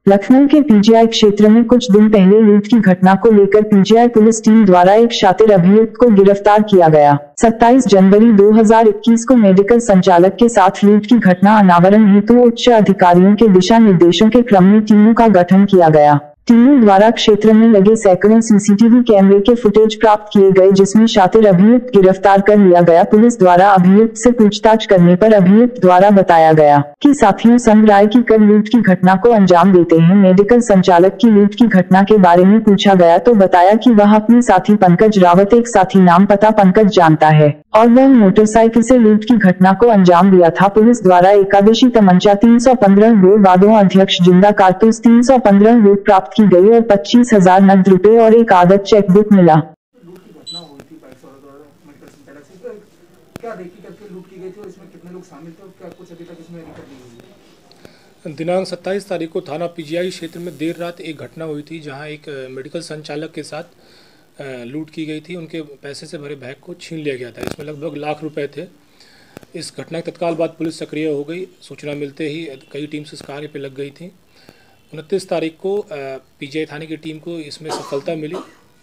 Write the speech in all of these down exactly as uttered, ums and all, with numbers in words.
लखनऊ के पीजीआई क्षेत्र में कुछ दिन पहले लूट की घटना को लेकर पीजीआई पुलिस टीम द्वारा एक शातिर अभियुक्त को गिरफ्तार किया गया। सत्ताईस जनवरी दो हज़ार इक्कीस को मेडिकल संचालक के साथ लूट की घटना अनावरण हेतु उच्च अधिकारियों के दिशा निर्देशों के क्रम में टीमों का गठन किया गया। टीमों द्वारा क्षेत्र में लगे सैकड़ों सीसीटीवी कैमरे के फुटेज प्राप्त किए गए, जिसमें शातिर अभियुक्त गिरफ्तार कर लिया गया। पुलिस द्वारा अभियुक्त से पूछताछ करने पर अभियुक्त द्वारा बताया गया कि साथियों संग राय की कर लूट की घटना को अंजाम देते हैं। मेडिकल संचालक की लूट की घटना के बारे में पूछा गया तो बताया कि वह अपने साथी पंकज रावत, एक साथी नाम पता पंकज जानता है और वह मोटरसाइकिल से लूट की घटना को अंजाम दिया था। पुलिस द्वारा एकादशी तमंचा तीन सौ पंद्रह गोल वादों अध्यक्ष जिंदा कारतूस तीन सौ पंद्रह गोल प्राप्त की गई और पच्चीस हजार नकद रुपए और एक आदत चेक बुक मिला। लूट की घटना हुई थी मेडिकल संचालक से, तो क्या रेकी करके लूट की गई थी और इसमें कितने लोग शामिल थे और क्या कुछ अभी तक इसमें रिकॉर्ड नहीं हुई? दिनांक सत्ताईस तारीख को थाना पीजीआई क्षेत्र में देर रात एक घटना हुई थी, जहां एक मेडिकल संचालक के साथ लूट की गई थी। उनके पैसे से भरे बैग को छीन लिया गया था। इसमें लगभग लाख रुपए थे। इस घटना के तत्काल बाद पुलिस सक्रिय हो गई। सूचना मिलते ही कई टीम्स इस कार्य पर लग गई थी। उनतीस तारीख को पीजीआई थाने की टीम को इसमें सफलता मिली।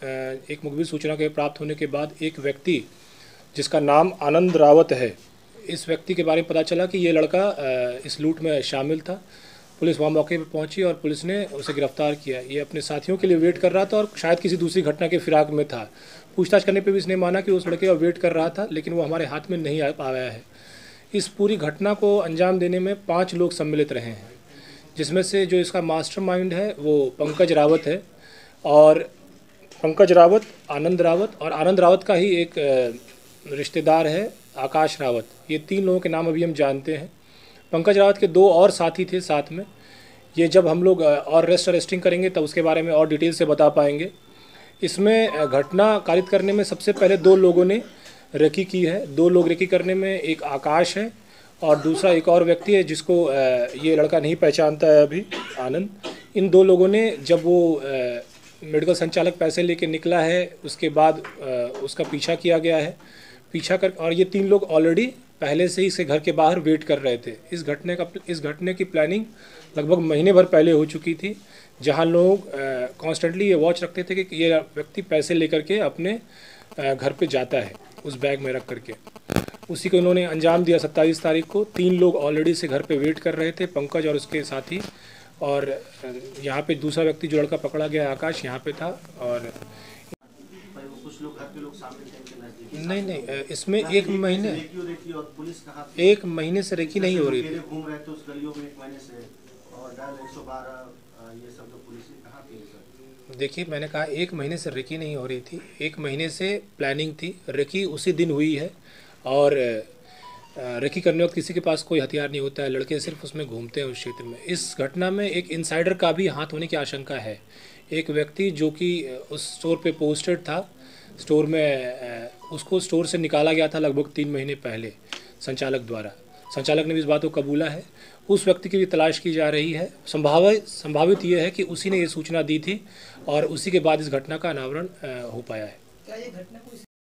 एक मुखबिर सूचना के प्राप्त होने के बाद एक व्यक्ति जिसका नाम आनंद रावत है, इस व्यक्ति के बारे में पता चला कि ये लड़का इस लूट में शामिल था। पुलिस वहाँ मौके पर पहुंची और पुलिस ने उसे गिरफ्तार किया। ये अपने साथियों के लिए वेट कर रहा था और शायद किसी दूसरी घटना के फिराक में था। पूछताछ करने पर भी इसने माना कि उस लड़के का वेट कर रहा था, लेकिन वो हमारे हाथ में नहीं आ पाया है। इस पूरी घटना को अंजाम देने में पाँच लोग सम्मिलित रहे हैं, जिसमें से जो इसका मास्टरमाइंड है वो पंकज रावत है और पंकज रावत, आनंद रावत और आनंद रावत का ही एक रिश्तेदार है आकाश रावत। ये तीन लोगों के नाम अभी हम जानते हैं। पंकज रावत के दो और साथी थे साथ में। ये जब हम लोग और रेस्ट अरेस्टिंग करेंगे तब उसके बारे में और डिटेल से बता पाएंगे। इसमें घटना कारित करने में सबसे पहले दो लोगों ने रेकी की है। दो लोग रेकी करने में एक आकाश है और दूसरा एक और व्यक्ति है जिसको ये लड़का नहीं पहचानता है अभी, आनंद। इन दो लोगों ने जब वो मेडिकल संचालक पैसे लेके निकला है, उसके बाद उसका पीछा किया गया है। पीछा कर और ये तीन लोग ऑलरेडी पहले से ही इसके घर के बाहर वेट कर रहे थे। इस घटने का इस घटने की प्लानिंग लगभग महीने भर पहले हो चुकी थी, जहाँ लोग कॉन्स्टेंटली ये वॉच रखते थे कि ये व्यक्ति पैसे लेकर के अपने घर पे जाता है उस बैग में रख करके। उसी को इन्होंने अंजाम दिया। सत्ताईस तारीख को तीन लोग ऑलरेडी से घर पे वेट कर रहे थे, पंकज और उसके साथी, और यहाँ पे दूसरा व्यक्ति जो लड़का पकड़ा गया आकाश यहाँ पे था। और कुछ लोग घर के लोग शामिल थे इनके नजदीक? नहीं नहीं, इसमें एक महीने एक महीने से रेकी नहीं हो रही थी। घूम रहे थे उस गलियों में एक महीने से और डायल एक सौ बारह ये सब जो पुलिस कहाँ थी? देखिए, मैंने कहा एक महीने से रेकी नहीं हो रही थी, एक महीने से प्लानिंग थी। रेकी उसी दिन हुई है और रेकी करने वक्त किसी के पास कोई हथियार नहीं होता है, लड़के सिर्फ उसमें घूमते हैं उस क्षेत्र में। इस घटना में एक इनसाइडर का भी हाथ होने की आशंका है। एक व्यक्ति जो कि उस स्टोर पे पोस्टेड था, स्टोर में उसको स्टोर से निकाला गया था लगभग तीन महीने पहले संचालक द्वारा। संचालक ने भी इस बात को कबूला है। उस व्यक्ति की भी तलाश की जा रही है। संभावित संभावित ये है कि उसी ने ये सूचना दी थी और उसी के बाद इस घटना का अनावरण हो पाया है।